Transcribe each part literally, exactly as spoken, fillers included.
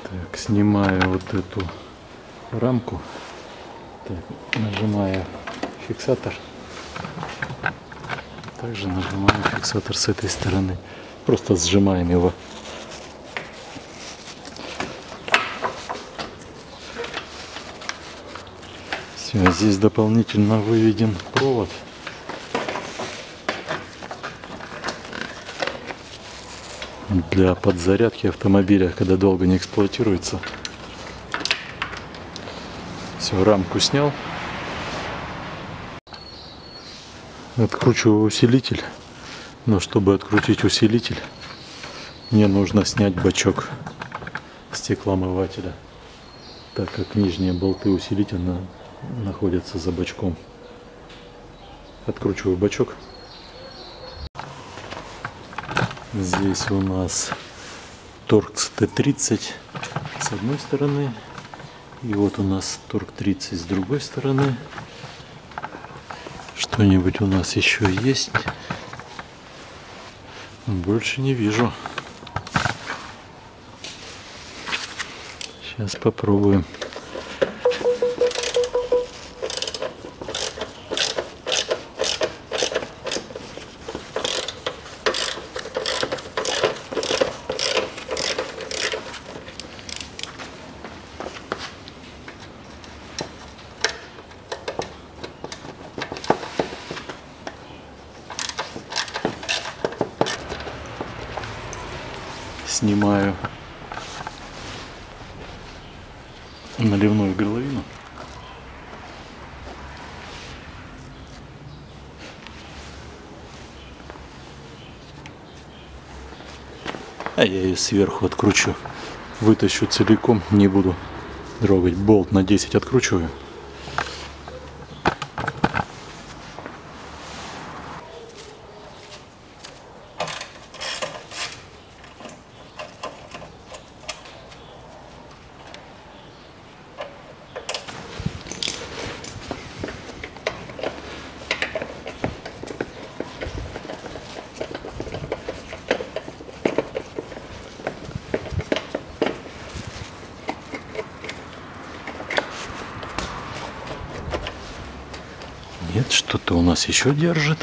Так, снимаю вот эту рамку, так, нажимаю фиксатор, также нажимаю фиксатор с этой стороны, просто сжимаем его. Все, здесь дополнительно выведен провод. Для подзарядки автомобиля, когда долго не эксплуатируется. Все, рамку снял. Откручиваю усилитель. Но чтобы открутить усилитель, мне нужно снять бачок стеклоомывателя, так как нижние болты усилителя находятся за бачком. Откручиваю бачок. Здесь у нас Торкс Т тридцать с одной стороны. И вот у нас Торк тридцать с другой стороны. Что-нибудь у нас еще есть? Больше не вижу. Сейчас попробуем. Снимаю наливную горловину. А я ее сверху откручу. Вытащу целиком, не буду трогать. Болт на десять откручиваю. Нет, что-то у нас еще держит.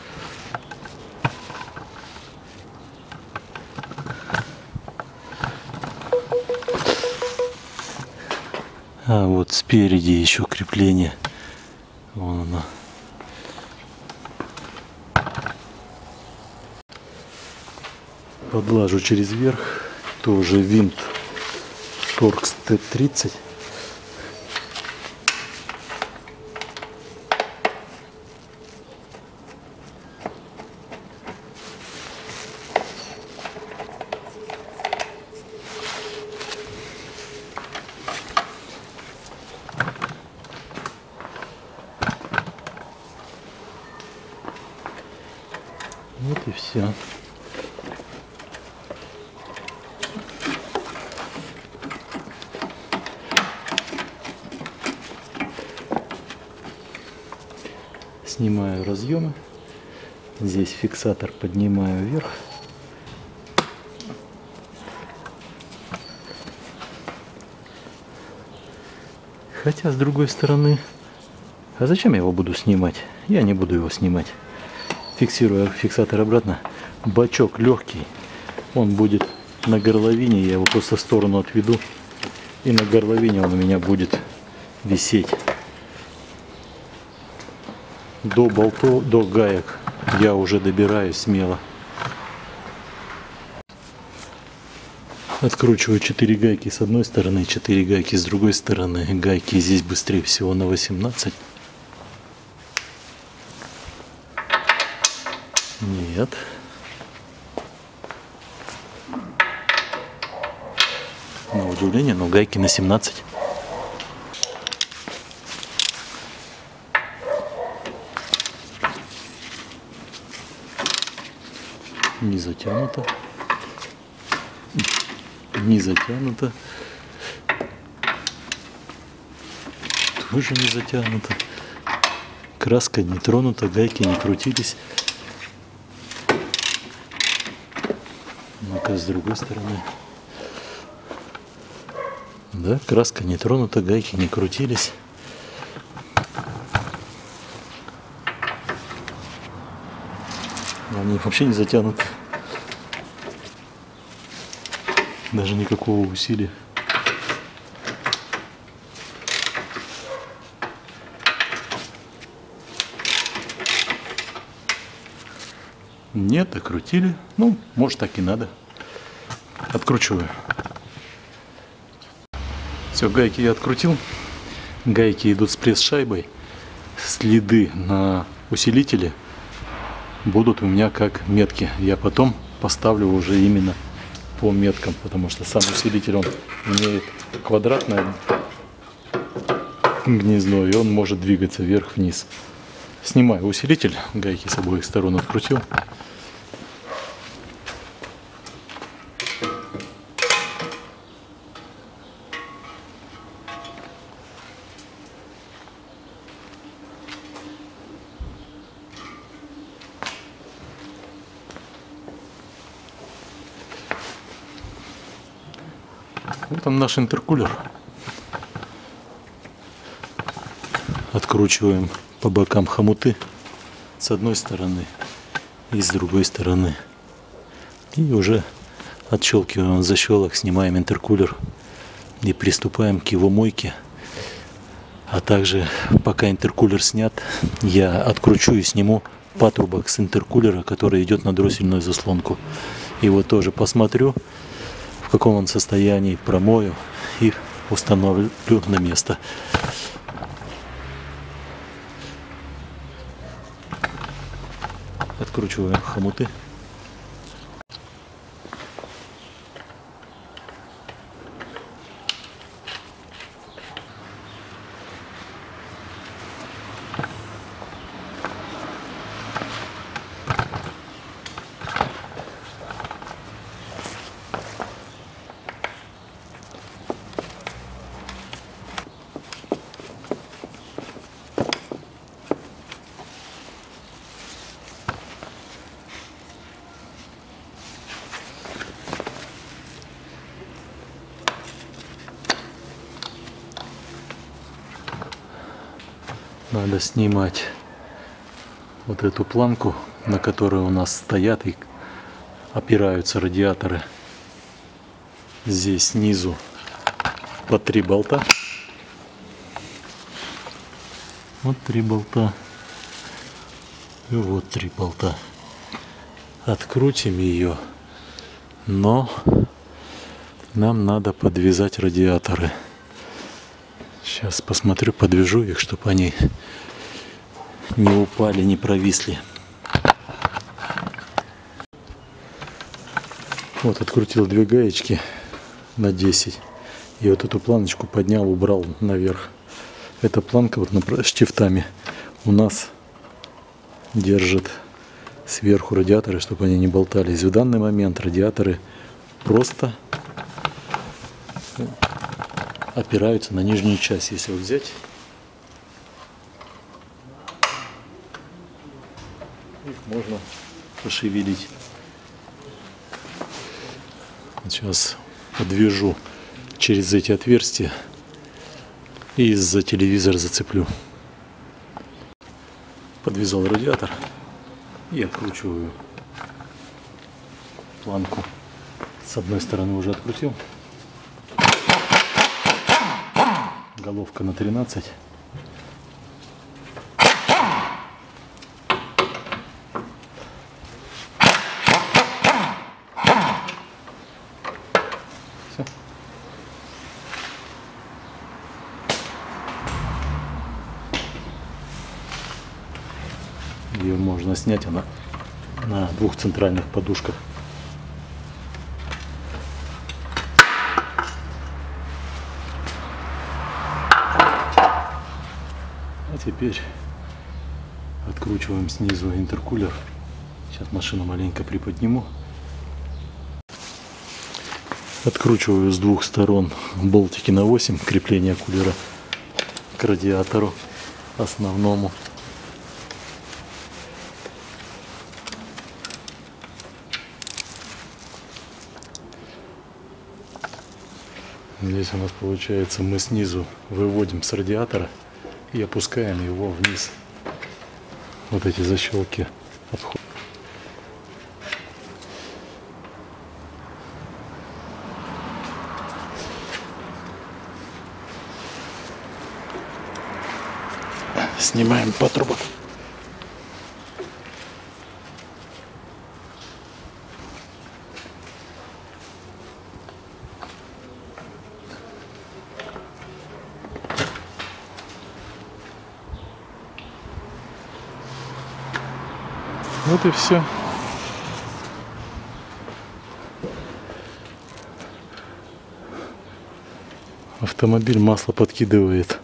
А вот спереди еще крепление. Вон оно. Подлажу через верх. Тоже винт Торкс Т тридцать. Вот и все. Снимаю разъемы. Здесь фиксатор поднимаю вверх. Хотя с другой стороны, а зачем я его буду снимать? Я не буду его снимать. Фиксирую фиксатор обратно. Бачок легкий. Он будет на горловине. Я его просто в сторону отведу. И на горловине он у меня будет висеть. До болтов, до гаек я уже добираюсь смело. Откручиваю четыре гайки с одной стороны, четыре гайки с другой стороны. Гайки здесь быстрее всего на восемнадцать. Нет. На удивление, но гайки на семнадцать. Не затянуто. Не затянуто. Тоже не затянуто. Краска не тронута, гайки не крутились. Ну-ка, с другой стороны. Да, краска не тронута, гайки не крутились. Они вообще не затянуты. Даже никакого усилия. Нет, окрутили. Ну, может, так и надо. Откручиваю. Все, гайки я открутил. Гайки идут с пресс-шайбой. Следы на усилителе будут у меня как метки. Я потом поставлю уже именно по меткам, потому что сам усилитель, он имеет квадратное гнездо, и он может двигаться вверх-вниз. Снимаю усилитель, гайки с обоих сторон открутил. Вот он, наш интеркулер. Откручиваем по бокам хомуты с одной стороны и с другой стороны. И уже отщелкиваем защелок, снимаем интеркулер и приступаем к его мойке. А также, пока интеркулер снят, я откручу и сниму патрубок с интеркулера, который идет на дроссельную заслонку. Его тоже посмотрю, в каком он состоянии, промою и установлю на место. Откручиваем хомуты. Надо снимать вот эту планку, на которой у нас стоят и опираются радиаторы. Здесь снизу по три болта. Вот три болта. И вот три болта. Открутим ее, но нам надо подвязать радиаторы. Сейчас посмотрю, подвяжу их, чтобы они не упали, не провисли. Вот открутил две гаечки на десять. И вот эту планочку поднял, убрал наверх. Эта планка вот штифтами у нас держит сверху радиаторы, чтобы они не болтались. В данный момент радиаторы просто опираются на нижнюю часть. Если вот взять, их можно пошевелить. Сейчас подвяжу через эти отверстия и за телевизор зацеплю. Подвязал радиатор и откручиваю планку. С одной стороны уже открутил. Головка на тринадцать. Все. Ее можно снять, она на двух центральных подушках. Теперь откручиваем снизу интеркулер. Сейчас машину маленько приподниму. Откручиваю с двух сторон болтики на восемь, крепление кулера к радиатору основному. Здесь у нас получается, мы снизу выводим с радиатора и опускаем его вниз. Вот эти защелки отходят. Снимаем патрубок. Вот и все. Автомобиль масло подкидывает.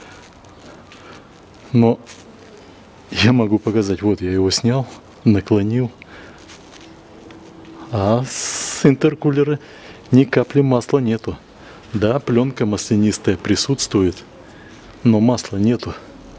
Но я могу показать, вот я его снял, наклонил, а с интеркулера ни капли масла нету. Да, пленка маслянистая присутствует, но масла нету.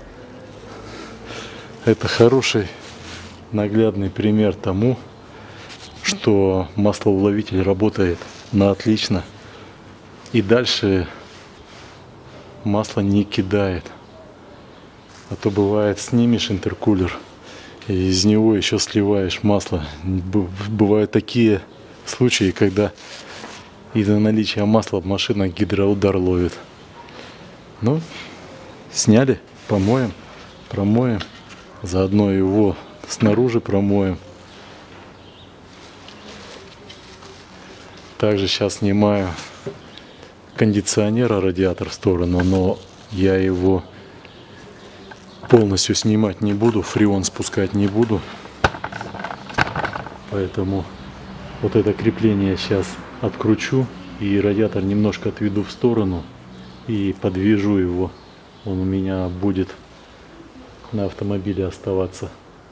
Это хороший наглядный пример тому, что маслоуловитель работает на отлично. И дальше масло не кидает. А то бывает, снимешь интеркулер, и из него еще сливаешь масло. Бывают такие случаи, когда из-за наличия масла машина гидроудар ловит. Ну, сняли, помоем, промоем. Заодно его снаружи промоем. Также сейчас снимаю кондиционера, радиатор в сторону, но я его полностью снимать не буду, фреон спускать не буду. Поэтому вот это крепление сейчас откручу и радиатор немножко отведу в сторону и подвяжу его. Он у меня будет на автомобиле оставаться.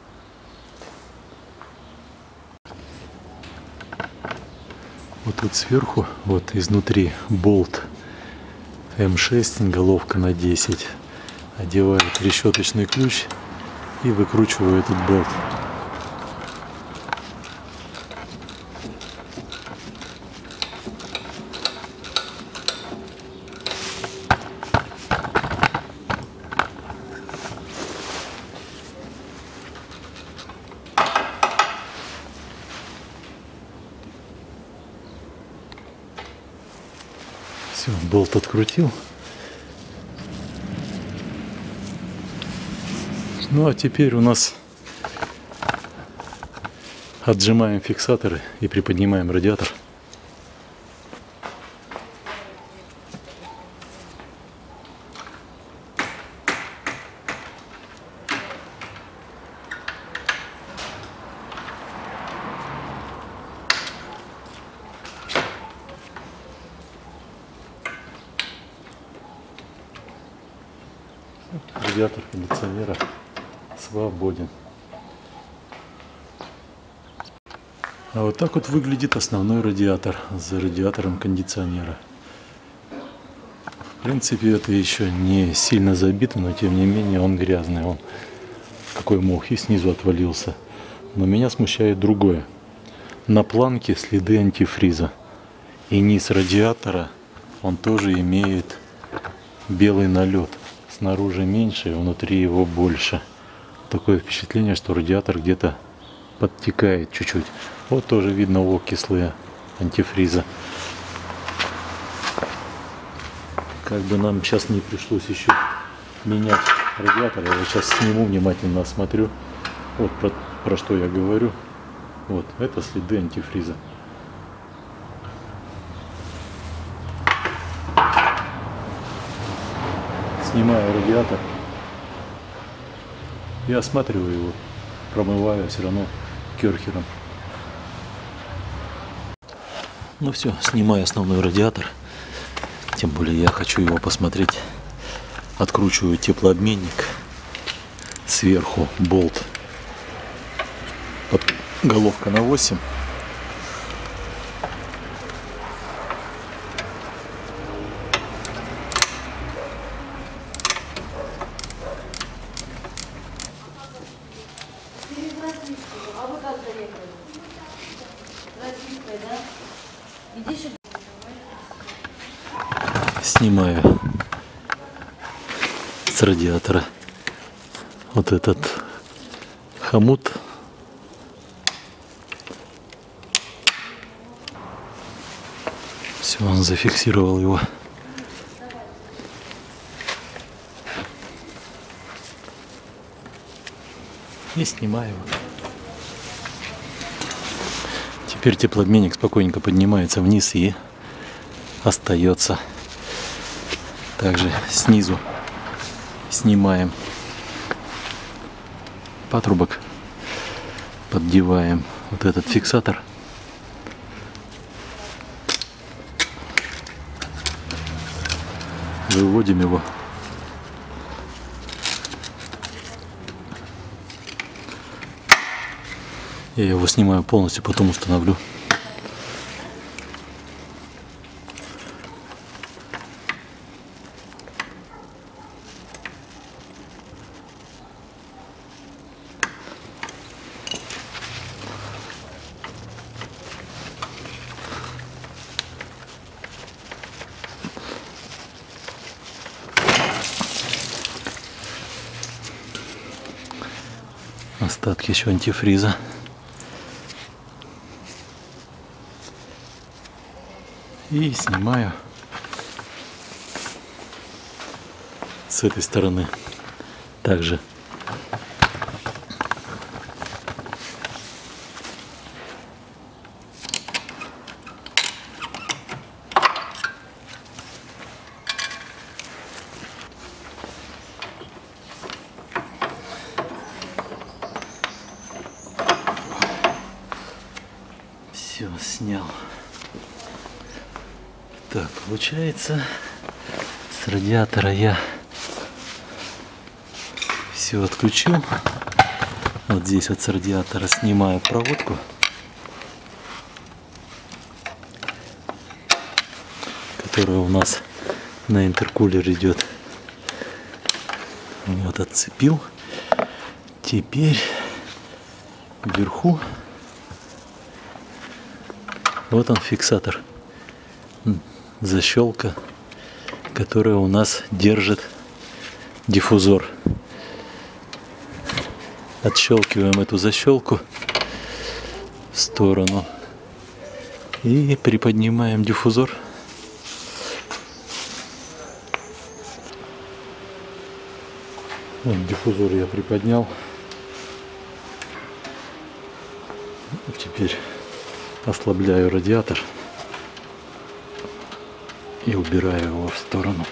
Вот тут сверху, вот изнутри болт эм шесть, головка на десять. Одеваю трещоточный ключ и выкручиваю этот болт. Все, болт открутил. Ну а теперь у нас отжимаем фиксаторы и приподнимаем радиатор. Радиатор кондиционера свободен. А вот так вот выглядит основной радиатор за радиатором кондиционера. В принципе, это еще не сильно забито, но тем не менее он грязный. Он какой мох и снизу отвалился. Но меня смущает другое. На планке следы антифриза. И низ радиатора, он тоже имеет белый налет. Снаружи меньше, внутри его больше. Такое впечатление, что радиатор где-то подтекает чуть-чуть. Вот тоже видно окислые антифриза. Как бы нам сейчас не пришлось еще менять радиатор. Я вот сейчас сниму, внимательно осмотрю. Вот про, про что я говорю. Вот, это следы антифриза. Снимаю радиатор и осматриваю его, промываю все равно керхером. Ну все, снимаю основной радиатор, тем более я хочу его посмотреть. Откручиваю теплообменник, сверху болт, под головка на восемь. Снимаю с радиатора вот этот хомут. Все, он зафиксировал его. И снимаю его. Теперь теплообменник спокойненько поднимается вниз и остается. Также снизу снимаем патрубок, поддеваем вот этот фиксатор. Выводим его. Я его снимаю полностью, потом установлю. Остатки еще антифриза. И снимаю с этой стороны также. Все, снял. Так, получается, с радиатора я все отключил. Вот здесь вот с радиатора снимаю проводку, которая у нас на интеркулер идет. Вот отцепил. Теперь вверху вот он фиксатор. Защелка, которая у нас держит диффузор. Отщелкиваем эту защелку в сторону и приподнимаем диффузор. Вот диффузор я приподнял. Теперь ослабляю радиатор и убираю его в сторону.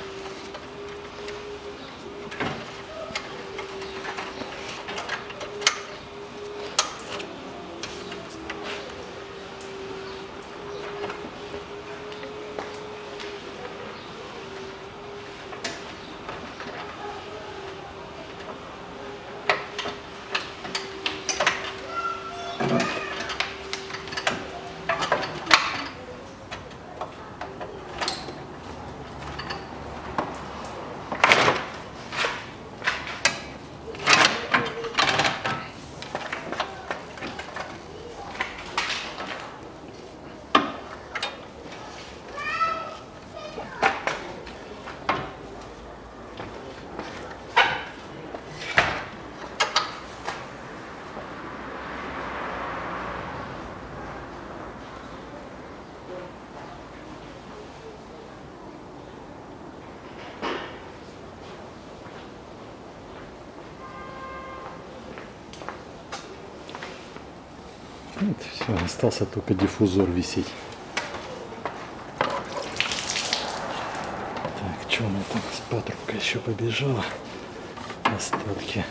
Вот, все, остался только диффузор висеть. Так, что у меня там с патрубка еще побежала? Остатки.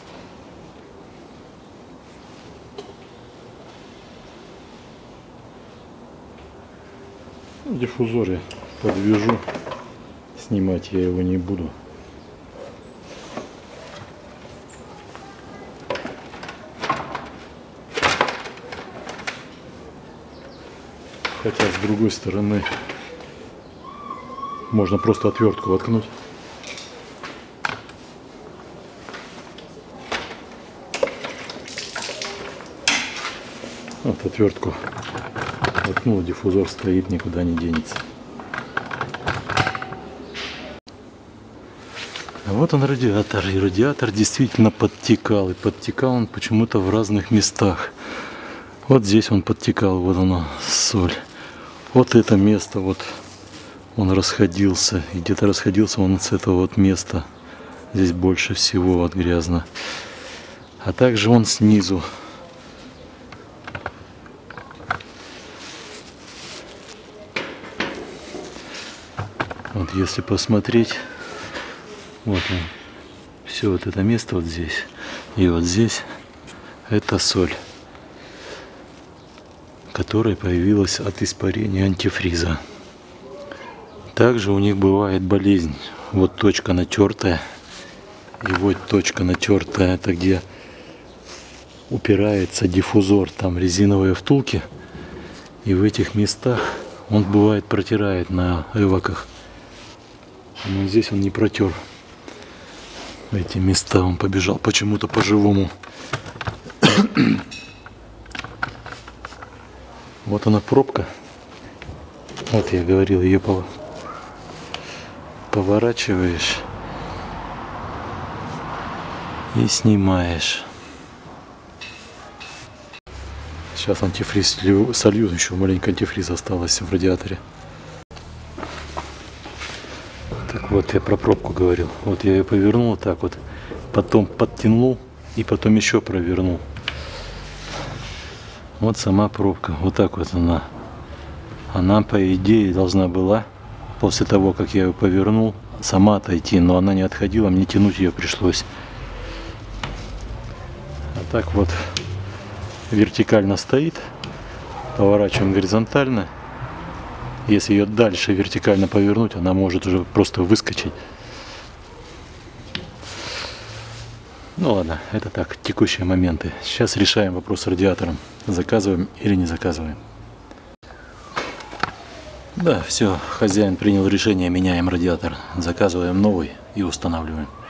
Ну, диффузор я подвяжу. Снимать я его не буду. Хотя с другой стороны можно просто отвертку воткнуть. Вот отвертку воткнул, диффузор стоит, никуда не денется. А вот он радиатор. И радиатор действительно подтекал. И подтекал он почему-то в разных местах. Вот здесь он подтекал, вот оно, соль. Вот это место, вот он расходился. И где-то расходился он с этого вот места. Здесь больше всего вот грязно. А также он снизу. Вот если посмотреть, вот он, все вот это место вот здесь. И вот здесь это соль, которая появилась от испарения антифриза. Также у них бывает болезнь. Вот точка натертая. И вот точка натертая, это где упирается диффузор, там резиновые втулки. И в этих местах он бывает протирает на эваках. Но здесь он не протер. Эти места он побежал почему-то по-живому. Вот она пробка. Вот я говорил, ее поворачиваешь и снимаешь. Сейчас антифриз солью, еще маленько антифриз осталось в радиаторе. Так вот, я про пробку говорил. Вот я ее повернул вот так вот, потом подтянул и потом еще провернул. Вот сама пробка, вот так вот она. Она, по идее, должна была, после того, как я ее повернул, сама отойти, но она не отходила, мне тянуть ее пришлось. А так вот вертикально стоит, поворачиваем горизонтально. Если ее дальше вертикально повернуть, она может уже просто выскочить. Ну ладно, это так, текущие моменты. Сейчас решаем вопрос с радиатором. Заказываем или не заказываем. Да, все, хозяин принял решение, меняем радиатор. Заказываем новый и устанавливаем.